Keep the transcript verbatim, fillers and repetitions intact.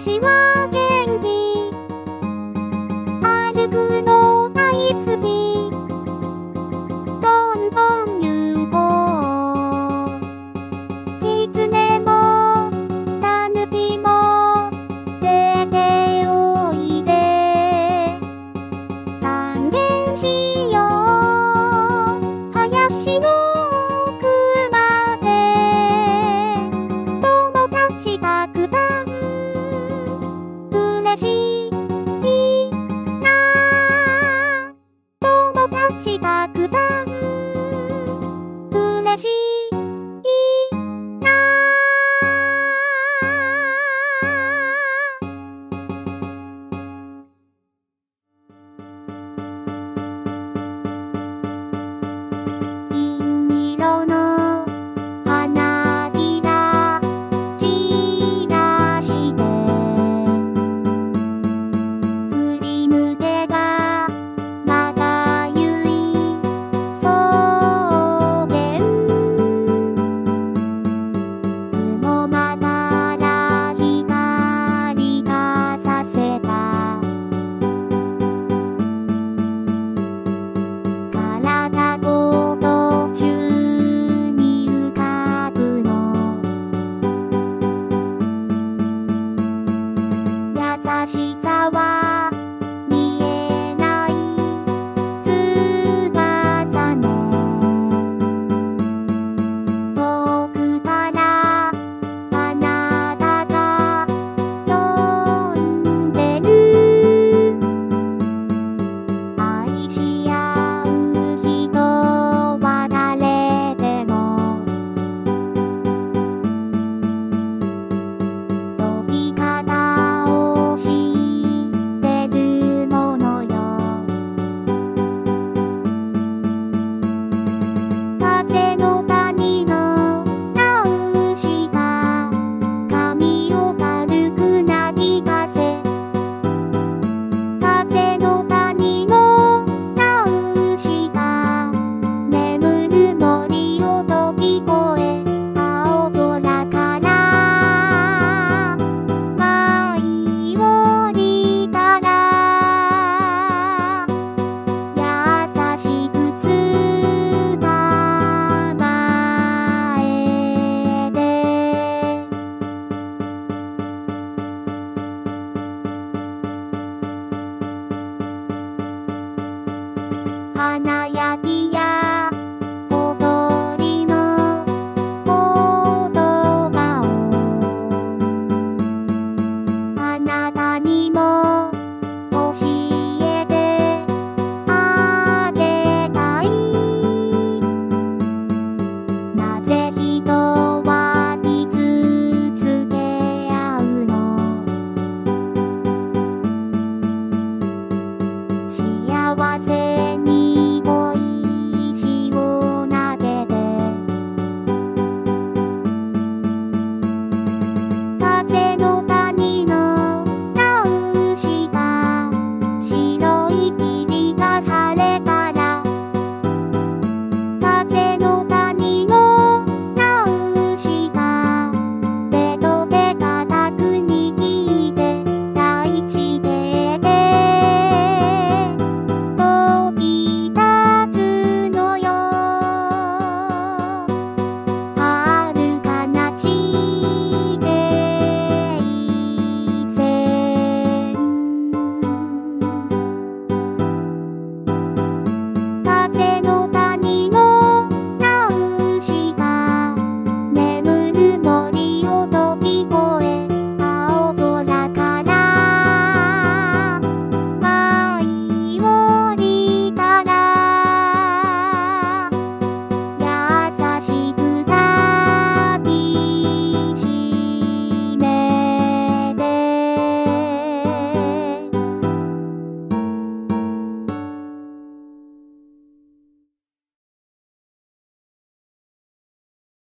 私は元気、歩くの大好き、どんどん行こう。狐も狸も出ておいで、探検しよう林の奥まで。友達たくさん嬉しいな、友達たくさん嬉しいな。金色の花びら散らして振り向けばまだゆい草原。雲間から光がさせた体ごと宙に浮かぶの。優しさは見えない翼ね。遠くからあなたが呼んでる。愛し合う人は誰でも飛び方を知ってるものよ。風の谷のナウシが髪を軽くなびかせ、風の谷のナウシが眠る森を飛び越え、青空から舞い降りたら、優しく捕まえて。華やぎや小鳥の言葉をあなたにも教えてあげたい。なぜ人は傷つけ合うの。幸せ